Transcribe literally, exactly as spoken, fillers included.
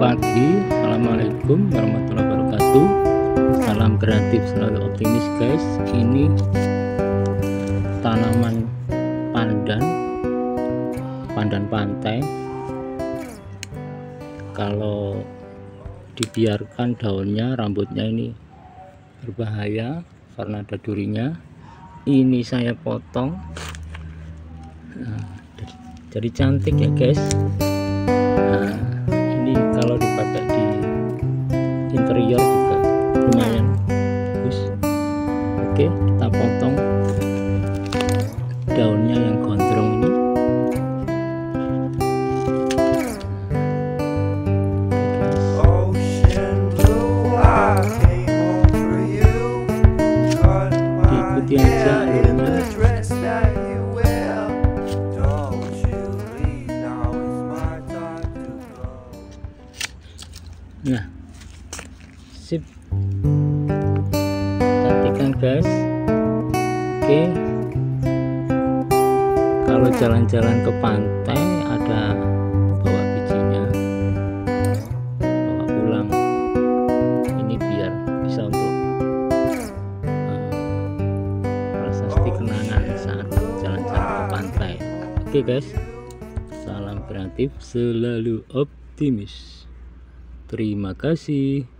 pagi, assalamualaikum warahmatullahi wabarakatuh. Salam kreatif, selalu optimis guys. Ini tanaman pandan pandan pantai. Kalau dibiarkan daunnya, rambutnya ini berbahaya karena ada durinya. Ini saya potong, nah, jadi cantik ya guys. Nah, ini kalau dipakai di interior juga lumayan bagus. Oke, kita potong daunnya yang gondrong ini. Diikuti aja alurnya. Nah, sip, cantik kan guys. Oke, kalau jalan-jalan ke pantai ada bawa bijinya, bawa pulang ini biar bisa untuk uh, prasasti kenangan saat jalan-jalan ke pantai. Oke guys, salam kreatif, selalu optimis. Terima kasih.